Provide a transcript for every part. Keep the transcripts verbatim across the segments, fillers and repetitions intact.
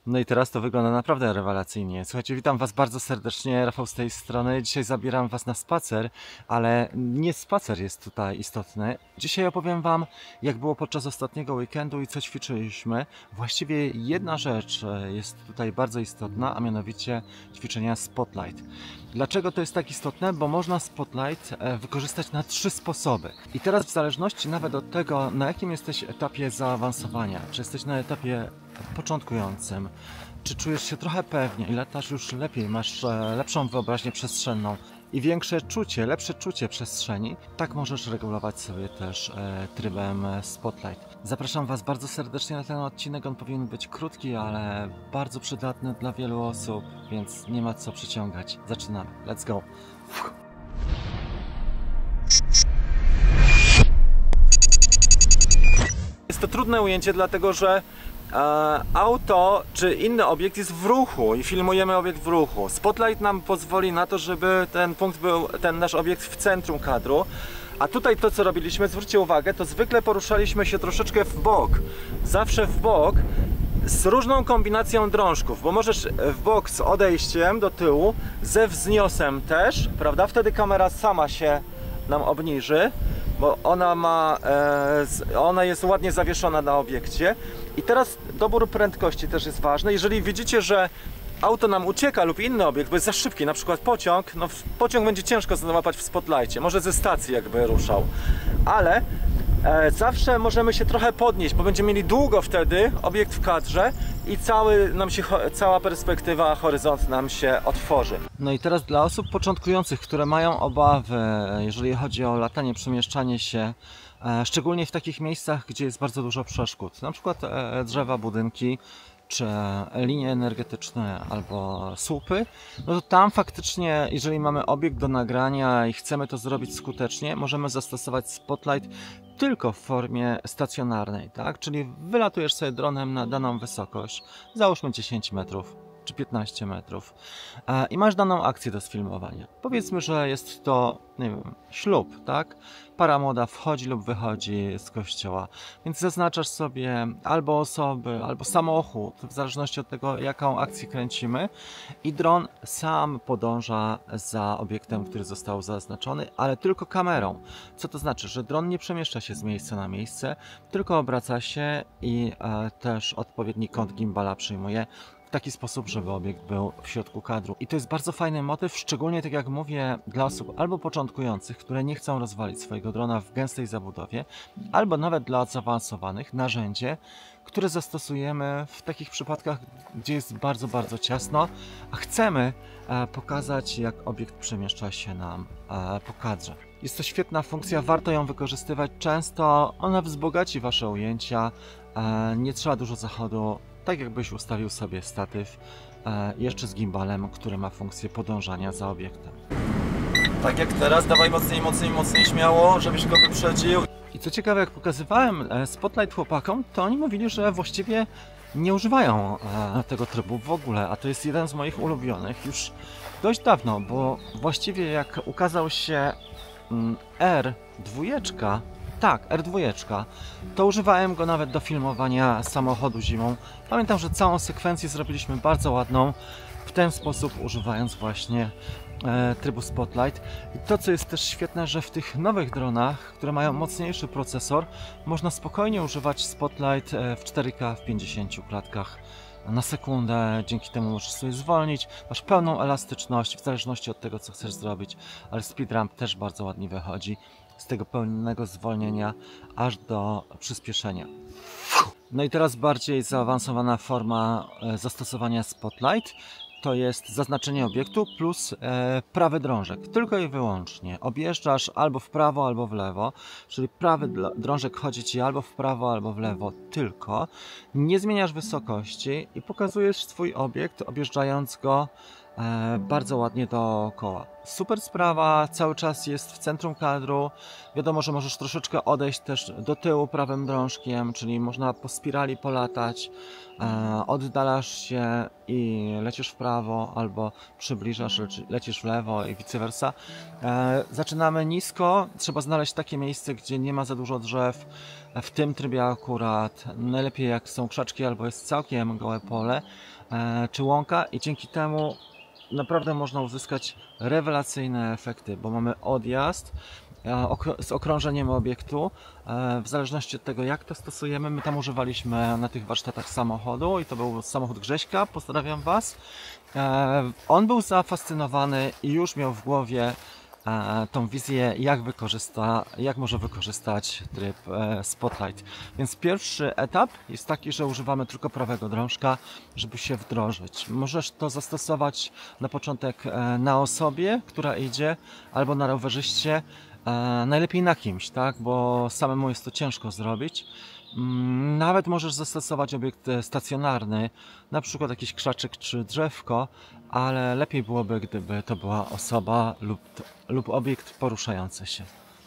No i teraz to wygląda naprawdę rewelacyjnie. Słuchajcie, witam Was bardzo serdecznie, Rafał z tej strony. Dzisiaj zabieram Was na spacer, ale nie spacer jest tutaj istotny. Dzisiaj opowiem Wam, jak było podczas ostatniego weekendu i co ćwiczyliśmy. Właściwie jedna rzecz jest tutaj bardzo istotna, a mianowicie ćwiczenia Spotlight. Dlaczego to jest tak istotne? Bo można Spotlight wykorzystać na trzy sposoby. I teraz w zależności nawet od tego, na jakim jesteś etapie zaawansowania, czy jesteś na etapie początkującym, czy czujesz się trochę pewnie i latasz już lepiej, masz lepszą wyobraźnię przestrzenną i większe czucie, lepsze czucie przestrzeni, tak możesz regulować sobie też e, trybem Spotlight. Zapraszam Was bardzo serdecznie na ten odcinek, on powinien być krótki, ale bardzo przydatny dla wielu osób, więc nie ma co przyciągać. Zaczynamy, let's go! Jest to trudne ujęcie, dlatego że e, auto czy inny obiekt jest w ruchu i filmujemy obiekt w ruchu. Spotlight nam pozwoli na to, żeby ten punkt był, ten nasz obiekt w centrum kadru. A tutaj to, co robiliśmy, zwróćcie uwagę, to zwykle poruszaliśmy się troszeczkę w bok. Zawsze w bok z różną kombinacją drążków, bo możesz w bok z odejściem do tyłu, ze wzniosem też, prawda? Wtedy kamera sama się nam obniży, bo ona ma, e, ona jest ładnie zawieszona na obiekcie. I teraz dobór prędkości też jest ważny. Jeżeli widzicie, że auto nam ucieka lub inny obiekt, bo jest za szybki, na przykład pociąg, no pociąg będzie ciężko załapać w Spotlightie, może ze stacji jakby ruszał, ale e, zawsze możemy się trochę podnieść, bo będziemy mieli długo wtedy obiekt w kadrze i cały nam się, cała perspektywa, horyzont nam się otworzy. No i teraz dla osób początkujących, które mają obawy, jeżeli chodzi o latanie, przemieszczanie się, e, szczególnie w takich miejscach, gdzie jest bardzo dużo przeszkód, na przykład e, drzewa, budynki, czy linie energetyczne albo słupy, no to tam faktycznie, jeżeli mamy obiekt do nagrania i chcemy to zrobić skutecznie, możemy zastosować Spotlight tylko w formie stacjonarnej, tak? Czyli wylatujesz sobie dronem na daną wysokość, załóżmy dziesięć metrów czy piętnaście metrów i masz daną akcję do sfilmowania. Powiedzmy, że jest to, nie wiem, ślub, tak? Para młoda wchodzi lub wychodzi z kościoła, więc zaznaczasz sobie albo osoby, albo samochód, w zależności od tego, jaką akcję kręcimy, i dron sam podąża za obiektem, który został zaznaczony, ale tylko kamerą. Co to znaczy? Że dron nie przemieszcza się z miejsca na miejsce, tylko obraca się i e, też odpowiedni kąt gimbala przyjmuje w taki sposób, żeby obiekt był w środku kadru. I to jest bardzo fajny motyw, szczególnie, tak jak mówię, dla osób albo początkujących, które nie chcą rozwalić swojego drona w gęstej zabudowie, albo nawet dla zaawansowanych, narzędzie, które zastosujemy w takich przypadkach, gdzie jest bardzo, bardzo ciasno, a chcemy e, pokazać, jak obiekt przemieszcza się nam e, po kadrze. Jest to świetna funkcja, warto ją wykorzystywać często, ona wzbogaci Wasze ujęcia, e, nie trzeba dużo zachodu, tak jakbyś ustawił sobie statyw e, jeszcze z gimbalem, który ma funkcję podążania za obiektem. Tak jak teraz, dawaj mocniej, mocniej, mocniej, śmiało, żebyś go wyprzedził. I co ciekawe, jak pokazywałem Spotlight chłopakom, to oni mówili, że właściwie nie używają e, tego trybu w ogóle, a to jest jeden z moich ulubionych już dość dawno, bo właściwie jak ukazał się mm, R dwa, tak, R dwa, to używałem go nawet do filmowania samochodu zimą. Pamiętam, że całą sekwencję zrobiliśmy bardzo ładną, w ten sposób używając właśnie e, trybu Spotlight. I to, co jest też świetne, że w tych nowych dronach, które mają mocniejszy procesor, można spokojnie używać Spotlight w cztery K w pięćdziesięciu klatkach na sekundę, dzięki temu możesz sobie zwolnić, masz pełną elastyczność w zależności od tego, co chcesz zrobić, ale speed ramp też bardzo ładnie wychodzi z tego pełnego zwolnienia aż do przyspieszenia. No i teraz bardziej zaawansowana forma zastosowania Spotlight to jest zaznaczenie obiektu plus e, prawy drążek, tylko i wyłącznie. Objeżdżasz albo w prawo, albo w lewo, czyli prawy drążek chodzi Ci albo w prawo, albo w lewo tylko. Nie zmieniasz wysokości i pokazujesz swój obiekt, objeżdżając go e, bardzo ładnie dookoła. Super sprawa, cały czas jest w centrum kadru. Wiadomo, że możesz troszeczkę odejść też do tyłu prawym drążkiem, czyli można po spirali polatać, e, oddalasz się i lecisz w prawo, albo przybliżasz, lecisz w lewo i vice versa. E, zaczynamy nisko, trzeba znaleźć takie miejsce, gdzie nie ma za dużo drzew. W tym trybie akurat najlepiej jak są krzaczki albo jest całkiem gołe pole e, czy łąka, i dzięki temu naprawdę można uzyskać rewelacyjne efekty, bo mamy odjazd z okrążeniem obiektu. W zależności od tego, jak to stosujemy, my tam używaliśmy na tych warsztatach samochodu i to był samochód Grześka, pozdrawiam Was. On był zafascynowany i już miał w głowie tą wizję, jak wykorzysta, jak może wykorzystać tryb Spotlight. Więc pierwszy etap jest taki, że używamy tylko prawego drążka, żeby się wdrożyć. Możesz to zastosować na początek na osobie, która idzie, albo na rowerzyście, najlepiej na kimś, tak? Bo samemu jest to ciężko zrobić. Nawet możesz zastosować obiekt stacjonarny, na przykład jakiś krzaczek czy drzewko, ale lepiej byłoby, gdyby to była osoba lub, lub obiekt poruszający się.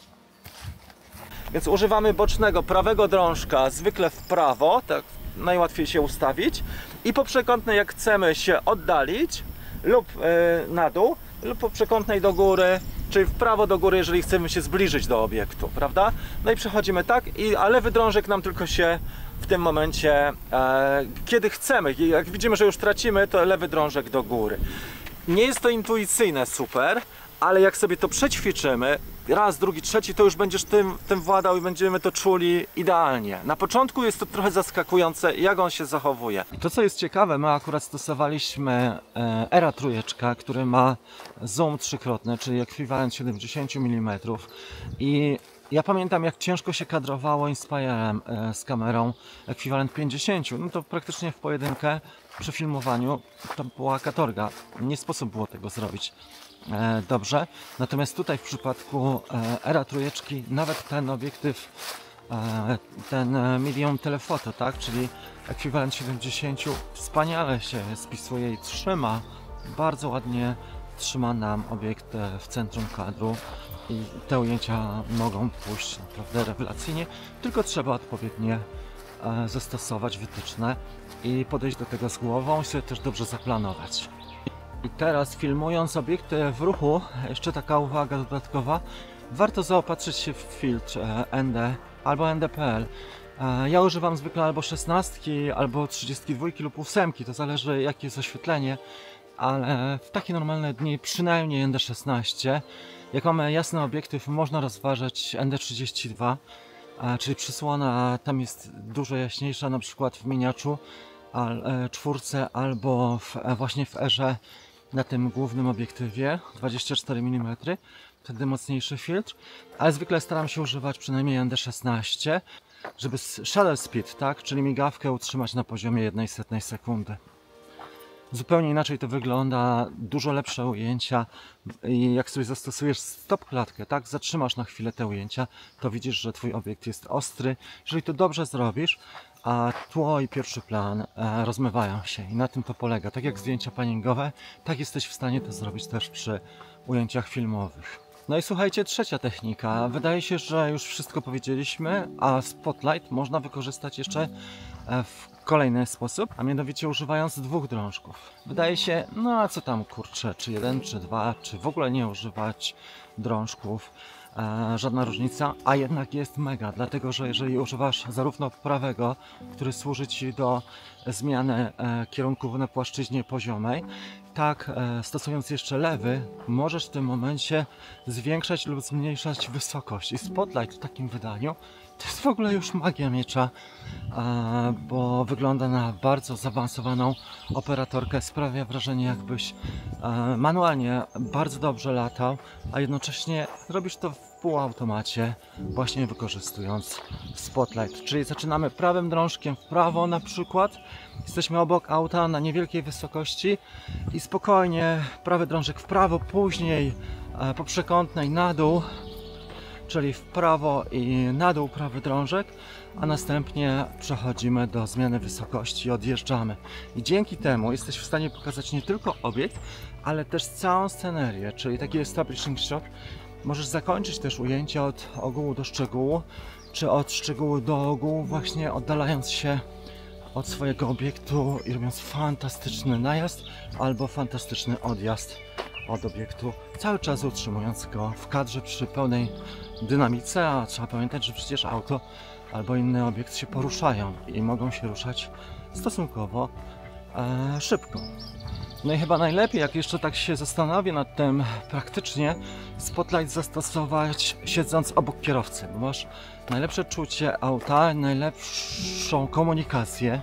Więc używamy bocznego prawego drążka, zwykle w prawo, tak najłatwiej się ustawić, i po przekątnej, jak chcemy się oddalić, lub yy, na dół, lub po przekątnej do góry, czyli w prawo do góry, jeżeli chcemy się zbliżyć do obiektu, prawda? No i przechodzimy tak, i, a lewy drążek nam tylko się w tym momencie, e, kiedy chcemy, jak widzimy, że już tracimy, to lewy drążek do góry. Nie jest to intuicyjne super, ale jak sobie to przećwiczymy, raz, drugi, trzeci, to już będziesz tym, tym władał i będziemy to czuli idealnie. Na początku jest to trochę zaskakujące, jak on się zachowuje. To, co jest ciekawe, my akurat stosowaliśmy Era trójeczka, który ma zoom trzykrotny, czyli ekwiwalent siedemdziesiąt milimetrów, i ja pamiętam, jak ciężko się kadrowało Inspirem z kamerą ekwiwalent pięćdziesiąt, no to praktycznie w pojedynkę przy filmowaniu to była katorga, nie sposób było tego zrobić e, dobrze. Natomiast tutaj w przypadku e, Era trójeczki nawet ten obiektyw, e, ten medium telefoto, tak, czyli ekwiwalent siedemdziesiąt, wspaniale się spisuje i trzyma, bardzo ładnie trzyma nam obiekt w centrum kadru. I te ujęcia mogą pójść naprawdę rewelacyjnie, tylko trzeba odpowiednio e, zastosować wytyczne i podejść do tego z głową i sobie też dobrze zaplanować. I teraz, filmując obiekty w ruchu, jeszcze taka uwaga dodatkowa, warto zaopatrzyć się w filtr N D albo N D P L. E, ja używam zwykle albo szesnastki, albo trzydziestki dwójki lub ósemki, to zależy jakie jest oświetlenie, ale w takie normalne dni przynajmniej N D szesnaście. Jak mamy jasny obiektyw, można rozważać N D trzydzieści dwa, czyli przysłona tam jest dużo jaśniejsza, na przykład w miniaczu czwórce albo w, właśnie w erze na tym głównym obiektywie dwadzieścia cztery milimetry, wtedy mocniejszy filtr, ale zwykle staram się używać przynajmniej N D szesnaście, żeby shutter speed, tak, czyli migawkę utrzymać na poziomie jednej setnej sekundy. Zupełnie inaczej to wygląda, dużo lepsze ujęcia, i jak sobie zastosujesz stop klatkę, tak, zatrzymasz na chwilę te ujęcia, to widzisz, że Twój obiekt jest ostry. Jeżeli to dobrze zrobisz, a tło i pierwszy plan e, rozmywają się, i na tym to polega. Tak jak zdjęcia paningowe, tak jesteś w stanie to zrobić też przy ujęciach filmowych. No i słuchajcie, trzecia technika. Wydaje się, że już wszystko powiedzieliśmy, a Spotlight można wykorzystać jeszcze w kolejny sposób, a mianowicie używając dwóch drążków. Wydaje się, no a co tam, kurczę, czy jeden, czy dwa, czy w ogóle nie używać drążków, e, żadna różnica, a jednak jest mega, dlatego że jeżeli używasz zarówno prawego, który służy Ci do zmiany e, kierunków na płaszczyźnie poziomej, tak e, stosując jeszcze lewy, możesz w tym momencie zwiększać lub zmniejszać wysokość. I Spotlight w takim wydaniu to jest w ogóle już magia miecza, e, bo wygląda na bardzo zaawansowaną operatorkę. Sprawia wrażenie, jakbyś e, manualnie bardzo dobrze latał, a jednocześnie robisz to w półautomacie, właśnie wykorzystując Spotlight. Czyli zaczynamy prawym drążkiem w prawo na przykład, jesteśmy obok auta na niewielkiej wysokości i spokojnie prawy drążek w prawo, później e, po przekątnej na dół, czyli w prawo i na dół prawy drążek, a następnie przechodzimy do zmiany wysokości i odjeżdżamy. I dzięki temu jesteś w stanie pokazać nie tylko obiekt, ale też całą scenerię, czyli taki establishing shot. Możesz zakończyć też ujęcie od ogółu do szczegółu, czy od szczegółu do ogółu, właśnie oddalając się od swojego obiektu i robiąc fantastyczny najazd albo fantastyczny odjazd od obiektu, cały czas utrzymując go w kadrze przy pełnej dynamice, a trzeba pamiętać, że przecież auto albo inny obiekt się poruszają i mogą się ruszać stosunkowo e, szybko. No i chyba najlepiej, jak jeszcze tak się zastanowię nad tym praktycznie, spotlight zastosować siedząc obok kierowcy, bo masz najlepsze czucie auta, najlepszą komunikację,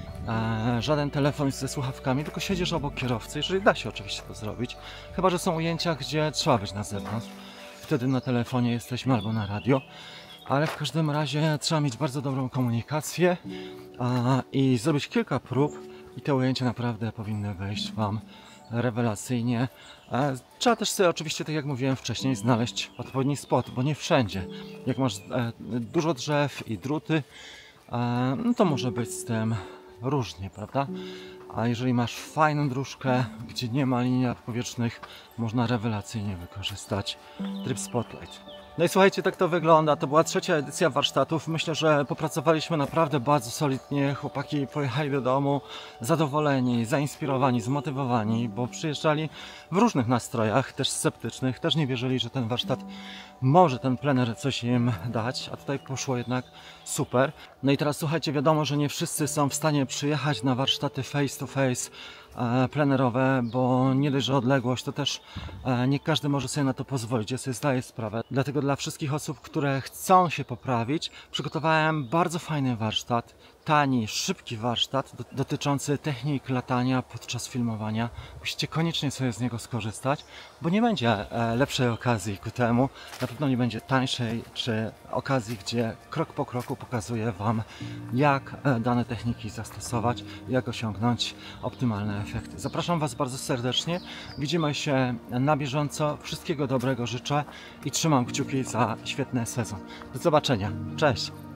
e, żaden telefon ze słuchawkami, tylko siedzisz obok kierowcy, jeżeli da się oczywiście to zrobić, chyba że są ujęcia, gdzie trzeba być na zewnątrz, wtedy na telefonie jesteśmy albo na radio, ale w każdym razie trzeba mieć bardzo dobrą komunikację a, i zrobić kilka prób i te ujęcia naprawdę powinny wejść Wam rewelacyjnie. E, trzeba też sobie oczywiście, tak jak mówiłem wcześniej, znaleźć odpowiedni spot, bo nie wszędzie. Jak masz e, dużo drzew i druty, e, no to może być z tym różnie, prawda? A jeżeli masz fajną dróżkę, gdzie nie ma linii nadpowietrznych, można rewelacyjnie wykorzystać tryb Spotlight. No i słuchajcie, tak to wygląda. To była trzecia edycja warsztatów. Myślę, że popracowaliśmy naprawdę bardzo solidnie. Chłopaki pojechali do domu zadowoleni, zainspirowani, zmotywowani, bo przyjeżdżali w różnych nastrojach, też sceptycznych, też nie wierzyli, że ten warsztat może ten plener coś im dać, a tutaj poszło jednak super. No i teraz słuchajcie, wiadomo, że nie wszyscy są w stanie przyjechać na warsztaty face to face e, plenerowe, bo nie dość, że odległość, to też e, nie każdy może sobie na to pozwolić, ja sobie zdaję sprawę. Dlatego dla wszystkich osób, które chcą się poprawić, przygotowałem bardzo fajny warsztat, tani, szybki warsztat do, dotyczący technik latania podczas filmowania. Musicie koniecznie sobie z niego skorzystać, bo nie będzie e, lepszej okazji ku temu. Na pewno nie będzie tańszej, czy okazji, gdzie krok po kroku pokazuję Wam, jak e, dane techniki zastosować, jak osiągnąć optymalne efekty. Zapraszam Was bardzo serdecznie. Widzimy się na bieżąco. Wszystkiego dobrego życzę i trzymam kciuki za świetny sezon. Do zobaczenia. Cześć!